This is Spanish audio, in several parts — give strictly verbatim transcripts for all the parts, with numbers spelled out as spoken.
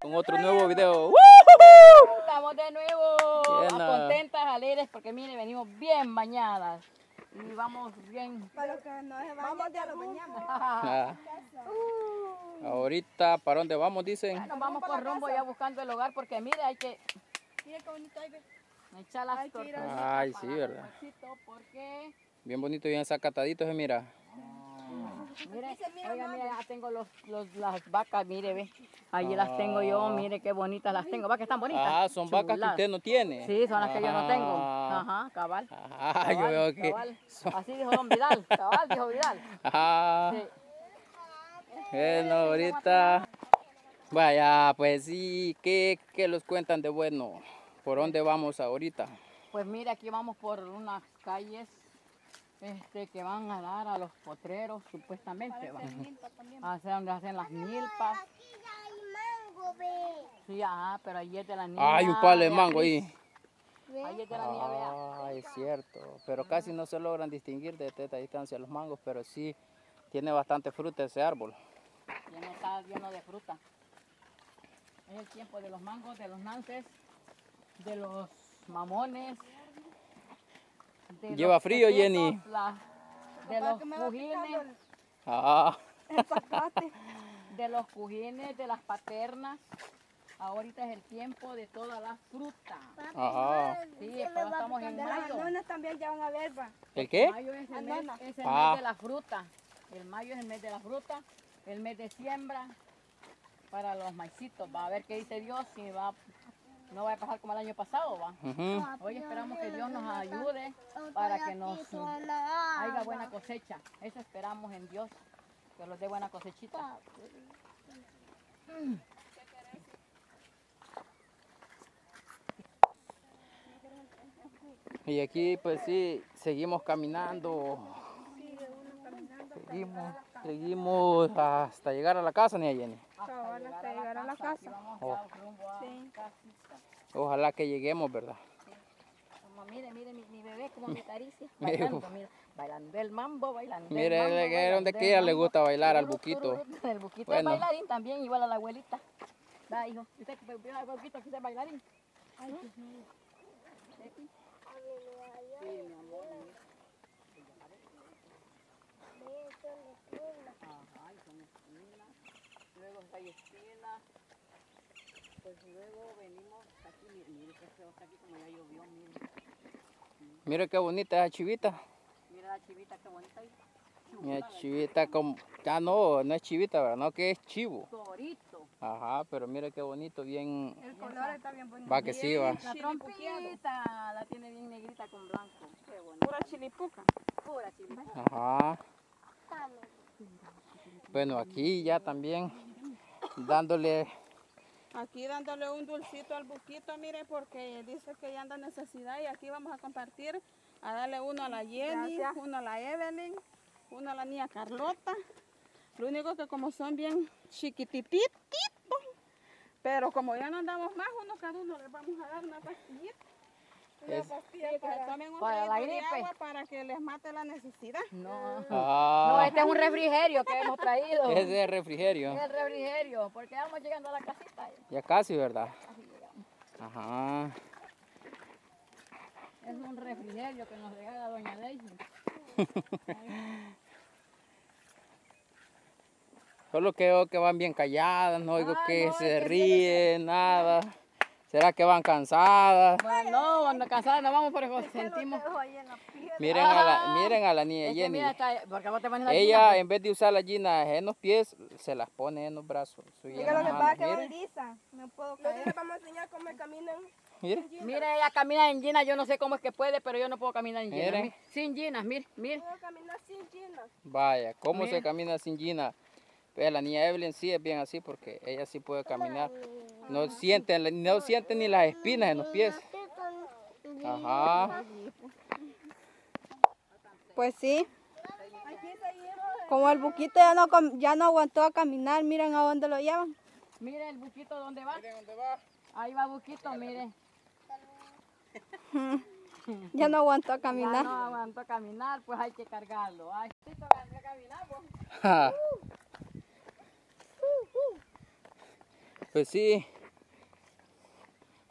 con otro nuevo video. ¡Woo! Estamos de nuevo Bien, contentas, alegres, porque mire, venimos bien bañadas. Y vamos bien. Para los que no se bañan, ya lo bañamos. Ah. Ahorita, ¿para dónde vamos? Dicen. Bueno, vamos por rumbo ya buscando el hogar, porque mire, hay que Mira qué bonito hay. echar las Hay que ir a- tortillas. Ay, para sí, el ¿verdad? almuercito, porque, Bien bonito, bien sacatadito se mira. mire, Dice, mira, oiga, mami. mire, ya tengo los, los, las vacas, mire, ve. Allí las tengo yo, mire qué bonitas las tengo. ¿Va que están bonitas? Ah, son vacas que Chulas. usted no tiene. Sí, son las que yo no tengo. Ah. Ajá, cabal. Ah, yo Cabal, veo que. cabal. son- Así dijo don Vidal, cabal, dijo Vidal. Ah, Sí. bueno, ahorita. Vaya, pues sí, ¿qué, qué los cuentan de bueno? ¿Por dónde vamos ahorita? Pues mire, aquí vamos por unas calles este, que van a dar a los potreros, supuestamente. ¿Va? Hacia donde hacen las milpas. Aquí ya hay mango, ve. Sí, ajá, pero ahí es de la niña. Hay un palo de mango Beatriz. ahí. Ahí es de la niña Bea. Ah, es cierto. Pero casi no se logran distinguir de esta distancia los mangos, pero sí tiene bastante fruta ese árbol. Ya no está lleno de fruta. Es el tiempo de los mangos, de los nances, de los mamones. de ¿Lleva los frío, pepitos, Jenny? la- de Papá, los que me va picando cujines, el- Ah, el zacate. de los cujines, de las paternas. Ahorita es el tiempo de toda la fruta. ah. Sí, pero estamos en De las mayo. anonas también ya van a ver, va. ¿El qué? Mayo es el, mes, Anona. es el Ah. mes de la fruta. El mayo es el mes de la fruta, el mes de siembra para los maicitos. Va a ver qué dice Dios, si va, no va a pasar como el año pasado, va. Ujú. Hoy esperamos que Dios nos ayude para que nos haya buena cosecha. Eso esperamos en Dios, que nos dé buena cosechita. Y aquí pues sí, seguimos caminando. Seguimos, seguimos hasta llegar a la casa, ni Jenny. Cabal, hasta llegar a la Aquí casa. vamos Oh. ya rumbo a Sí. casita. Ojalá que lleguemos, ¿verdad? Como, mire, mire mi, mi bebé como me acaricia. Mire, Bailando, mira, bailando el mambo, bailando el Mire, mambo, le- que bailando donde el quiera le mambo. gusta bailar al Tururú, buquito. tururú. El buquito Bueno. es bailarín también, igual a la abuelita. Va, hijo, usted vio al buquito que es bailarín. Ay, Dios mío. ¿Sí? Sí, mi amor. Ajá, y son esquinas. Luego hay esquinas. Pues luego venimos aquí, mire, mire que feo está aquí como ya llovió, mire. Mire qué bonita esa chivita. Mira la chivita, qué bonita ahí. Mira, chivita como... Ah, no, no es chivita, ¿verdad? No, que es chivo. Torito. Ajá, pero mire qué bonito, bien... El color está bien bonito. Va que sí, va. La trompita la tiene bien negrita con blanco. Qué bonito. Pura chilipuca. Pura chivita. Ajá. Bueno, aquí ya también dándole... Aquí dándole un dulcito al buquito, mire, porque dice que ya anda en necesidad y aquí vamos a compartir, a darle uno a la Jenny, Gracias. uno a la Evelyn, uno a la niña Carlota. Lo único que como son bien chiquitititos, pero como ya no andamos más, uno cada uno les vamos a dar una pastillita. Una Es- pastilla que se tomen un Para la traguito de gripe. agua para que les mate la necesidad. No. No, Ah, este es un refrigerio que hemos traído. es de refrigerio. Es el refrigerio, porque vamos llegando a la casita. Ya casi, ¿verdad? Así llegamos. Ajá. Es un refrigerio que nos regala doña Daisy. Solo que veo que van bien calladas, no oigo Ay, que no, se es que ríen, nada. ¿Será que van cansadas? Bueno, no, cuando cansadas nos vamos, pero sentimos. Miren a la, Ah, miren a la niña Es que Jenny. mira, está- porque vos te pones la Ella, gallina, en vez de usar las ginas en los pies, se las pone en los brazos. Su Diga lo que mano, pasa es que van miren, lisa. No puedo caer. Les vamos a enseñar cómo caminan. miren. pues. Mire, ella camina en ginas, yo no sé cómo es que puede, pero yo no puedo caminar en ginas. Miren. mi- Sin ginas, mire, mire. Puedo caminar sin ginas. Vaya, ¿cómo se Mira. camina sin gina? Pues la niña Evelyn sí es bien así porque ella sí puede caminar. No siente, no siente ni las espinas en los pies. Ajá. Pues sí. Como el buquito ya no, com- ya no aguantó a caminar, miren a dónde lo llevan. Mire el buquito, ¿dónde va? Miren dónde va. Ahí va buquito, mire. Ya no aguantó a Ya caminar. no aguantó caminar, pues hay que cargarlo. Ay, buquito, ven a caminar, pues. Pues sí,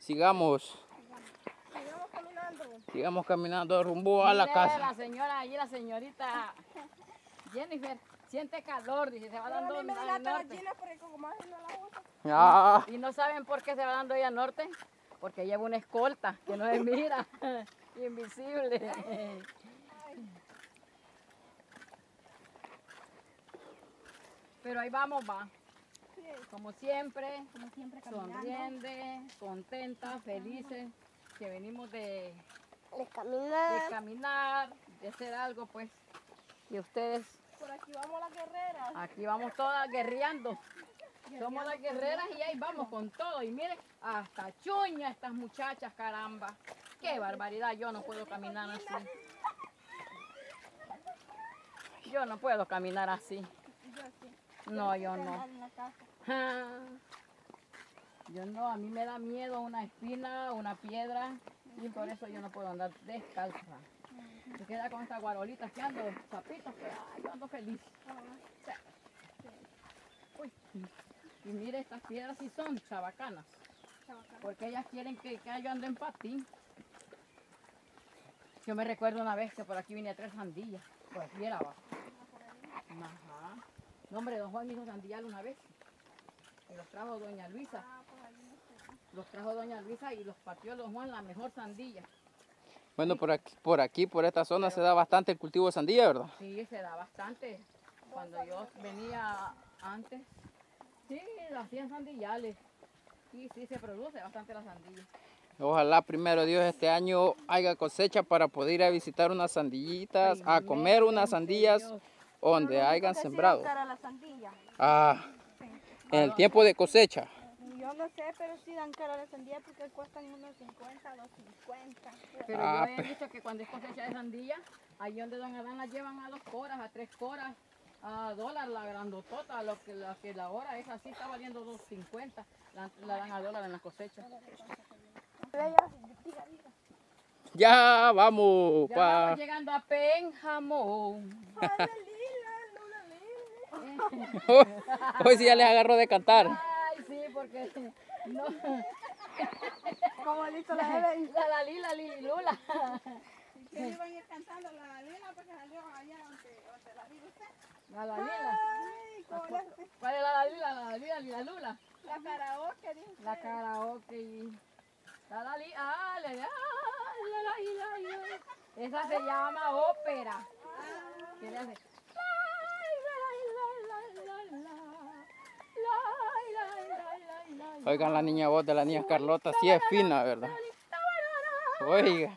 sigamos. Sigamos caminando. Sigamos caminando rumbo a la Mire, casa. La señora, allí la señorita Jennifer siente calor, dice, se va dando al norte. porque como más no la uso. Ah, ¿Y no saben por qué se va dando ella al norte? Porque lleva una escolta que no se mira, invisible. Pero ahí vamos, va. Como siempre, Como siempre caminando. sonriente, contentas, felices, que venimos de, De de caminar. caminar, de hacer algo, pues. Y ustedes, Por aquí vamos las guerreras. aquí vamos todas guerreando. Somos las guerreras y ahí vamos con todo. Y miren, hasta chuña estas muchachas, caramba. Qué barbaridad, yo no puedo caminar así. Yo no puedo caminar así. No, yo no. Ah, Yo no, a mí me da miedo una espina, una piedra, y por eso yo no puedo andar descalza. Se queda con estas guarolitas que ando, zapitos, que ay, yo ando feliz. Uy. Y mire, estas piedras sí son chabacanas, porque ellas quieren que, que yo ande en patín. Yo me recuerdo una vez que por aquí vine a tres sandías, por aquí era abajo. Ajá. No, hombre, don Juan me hizo sandías una vez. Y los trajo doña Luisa. Los trajo doña Luisa y los partió don Juan la mejor sandía. bueno, por aquí, por aquí, por esta zona se da bastante el cultivo de sandía, ¿verdad? Sí, se da bastante. Cuando yo venía antes, sí, las hacían sandillales. Sí, sí, se produce bastante la sandía. Ojalá primero Dios este año haya cosecha para poder ir a visitar unas sandillitas, a comer unas sandillas Dios. donde hayan sembrado. Cara la sandía. Ah, en el tiempo de cosecha. Yo no sé, pero sí dan cara la sandía porque cuestan unos cincuenta, dos cincuenta. Pero Ah, yo he visto que cuando es cosecha de sandía, ahí donde don Adán la llevan a dos coras, a tres coras, a dólar la grandotota, lo que la, que la hora es así, está valiendo dos cincuenta, la, la dan a dólar en la cosecha. Ya vamos. Ya Pa. vamos llegando a Pénjamo. Hoy sí ya les agarró de cantar. Ay, sí, porque no. Como listo la bebé. La la lila lilula. Que iban a ir cantando la lila porque salió allá donde, donde la vive usted. La la lila. Ay, como la, ¿Cuál es la la lila? La la lila lila lula. la karaoke, dice. La karaoke y la la li, ah, la la la la la la. Esa se llama ópera. ¿Qué le hace? Oigan la niña voz de la niña Carlota, sí es fina, ¿verdad? Oiga.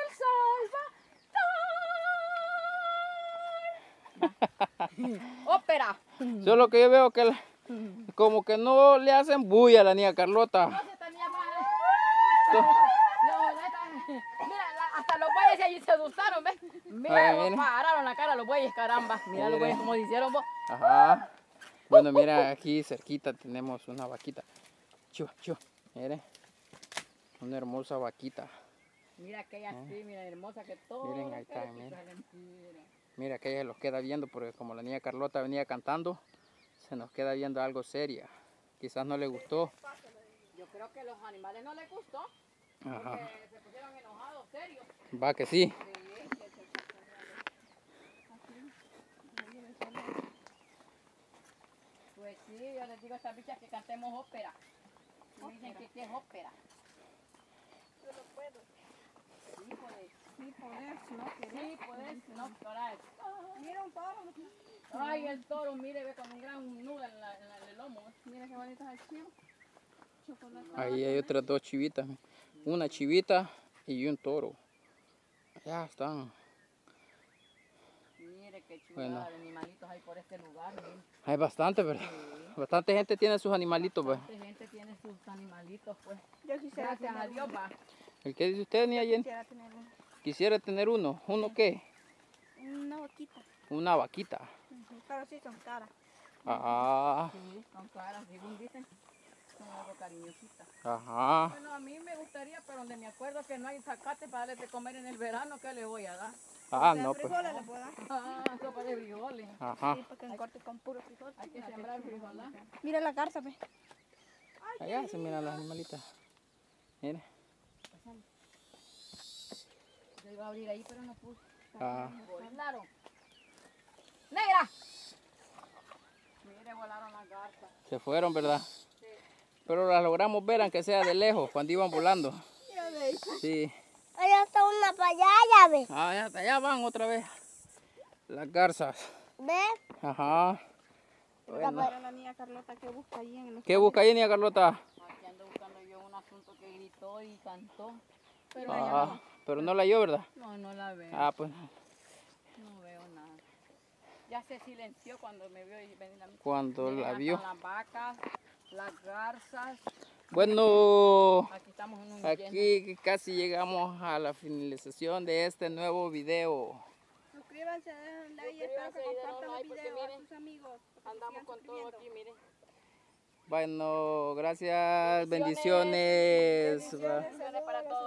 Ópera. Solo que yo veo que la- como que no le hacen bulla a la niña Carlota. No, neta, mira, la- hasta los bueyes allí se asustaron, ¿ves? Mira, Ay, vos, mira. pararon la cara los bueyes, caramba. Mira los Mire. bueyes como hicieron vos. Ajá. Bueno, mira, aquí cerquita tenemos una vaquita. Chu, chu. Mire. Una hermosa vaquita. Mira aquella sí, mira hermosa que todo. Miren, ahí está, parece mira. mentira. Mira que ella los queda viendo porque como la niña Carlota venía cantando, se nos queda viendo algo seria. Quizás no le gustó. Yo creo que a los animales no les gustó. Ajá. Porque se pusieron enojados, serios. Va que sí. Pues sí, yo les digo a estas bichas que cantemos ópera. Y me dicen que qué es ópera. Yo no puedo. Sí, pues. Sí, podés, no querés. Sí, puedes, no llorar. Mira un toro. Ay, el toro, mire, ve con un gran nudo en, la, en, la- en el lomo. Mira qué bonito es el chivo. Chocolate. Ahí hay otras dos chivitas. Una chivita y un toro. Allá están. Mire qué chulada Bueno. de animalitos hay por este lugar. Mire. Hay bastante, ¿verdad? Bastante gente tiene sus animalitos, pues. Bastante gente tiene sus animalitos, pues. Yo quisiera Gracias a tener Dios, uno. va. ¿El qué dice usted, niña Jen? Quisiera tener uno. Quisiera tener uno. ¿Uno qué? Una vaquita. Una vaquita. Ujú, pero sí son caras. Ah, Sí, son caras, según dicen, son algo cariñositas. ajá. Bueno, a mí me gustaría, pero donde me acuerdo que no hay zacate para darles de comer en el verano, ¿qué le voy a dar? Ah, O sea, no, pues. frijoles le puedo dar. Ah, sopa de frijoles. Ajá. Sí, porque corte con puro frijol. Hay que sembrar frijolá. Mira la garza, ve. Allá se miran las animalitas. Mire. Yo iba a abrir ahí, pero no puse. Ah. Volaron. ¡Negra! Mire, volaron las garzas. Se fueron, ¿verdad? Sí. Pero las logramos ver, aunque sea de lejos, cuando iban volando. Ya ves. Sí. Allá está una para allá, ya ves. Ah, ya, está, ya van otra vez. Las garzas. ¿Ves? Ajá. Bueno. Mira la niña Carlota que busca ahí en los... ¿Qué busca ahí, niña Carlota? Aquí ando buscando yo un asunto que gritó y cantó. Pero Ah, pero no la halló, ¿verdad? no, no la veo. Ah, pues No veo nada. Ya se silenció cuando me vio y venía a mí. cuando Miren, la acá vio. las vacas, las garzas. Bueno, Aquí estamos en un lleno. aquí casi llegamos a la finalización de este nuevo video. Suscríbanse, denle like y espero que Suscríbanse y denle compartan like los porque videos a miren, sus amigos. para que Andamos sigan con todo suscribiendo. aquí, miren. Bueno, gracias, Bendiciones. bendiciones. Bendiciones para todos.